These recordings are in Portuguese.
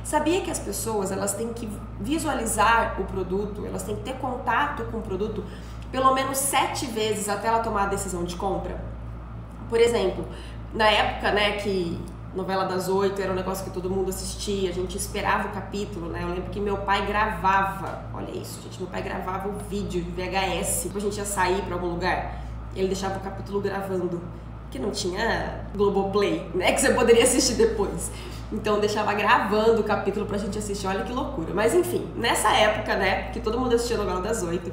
Sabia que as pessoas, elas têm que visualizar o produto, elas têm que ter contato com o produto pelo menos 7 vezes até ela tomar a decisão de compra? Por exemplo, na época, né, que novela das 8 era um negócio que todo mundo assistia, a gente esperava o capítulo, né? Eu lembro que meu pai gravava, olha isso, gente, meu pai gravava o vídeo de VHS, depois a gente ia sair pra algum lugar, ele deixava o capítulo gravando, que não tinha Globoplay, né, que você poderia assistir depois. Então deixava gravando o capítulo pra gente assistir, olha que loucura. Mas enfim, nessa época, né, que todo mundo assistia a novela das 8,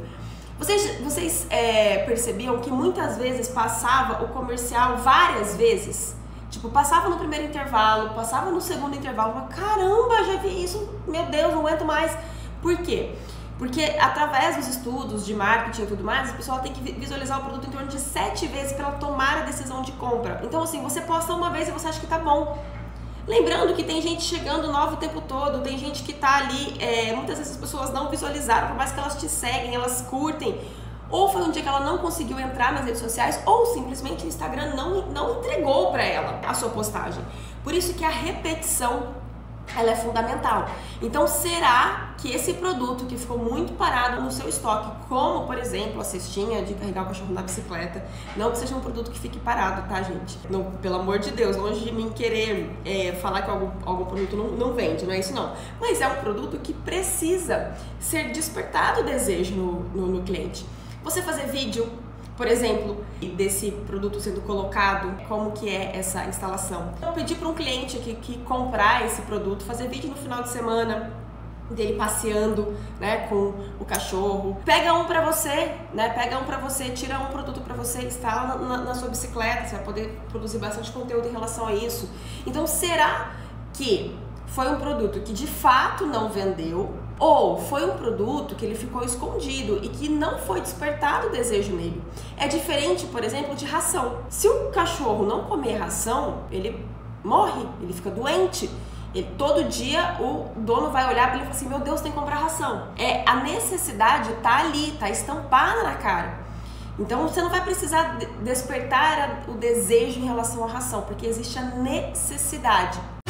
vocês percebiam que muitas vezes passava o comercial várias vezes? Tipo, passava no primeiro intervalo, passava no segundo intervalo, mas caramba, já vi isso, meu Deus, não aguento mais. Por quê? Porque através dos estudos de marketing e tudo mais, a pessoa tem que visualizar o produto em torno de 7 vezes para ela tomar a decisão de compra. Então assim, você posta uma vez e você acha que tá bom. Lembrando que tem gente chegando nova o tempo todo, tem gente que tá ali, muitas vezes as pessoas não visualizaram, por mais que elas te seguem, elas curtem, ou foi um dia que ela não conseguiu entrar nas redes sociais, ou simplesmente o Instagram não entregou para ela a sua postagem. Por isso que a repetição, ela é fundamental. Então, será que esse produto que ficou muito parado no seu estoque, como, por exemplo, a cestinha de carregar o cachorro na bicicleta, não que seja um produto que fique parado, tá, gente? Não, pelo amor de Deus, longe de mim querer falar que algum produto não vende, não é isso não. Mas é um produto que precisa ser despertado o desejo no cliente. Você fazer vídeo, por exemplo, desse produto sendo colocado, como que é essa instalação. Eu pedi para um cliente que comprar esse produto, fazer vídeo no final de semana dele passeando, né, com o cachorro. Pega um pra você, né, tira um produto pra você, instala na sua bicicleta, você vai poder produzir bastante conteúdo em relação a isso. Então, será que foi um produto que de fato não vendeu, ou foi um produto que ele ficou escondido e que não foi despertado o desejo nele? É diferente, por exemplo, de ração. Se o cachorro não comer ração, ele morre, ele fica doente. Todo dia o dono vai olhar para ele e falar assim, meu Deus, tem que comprar ração. A necessidade tá ali, tá estampada na cara. Então você não vai precisar despertar o desejo em relação à ração, porque existe a necessidade.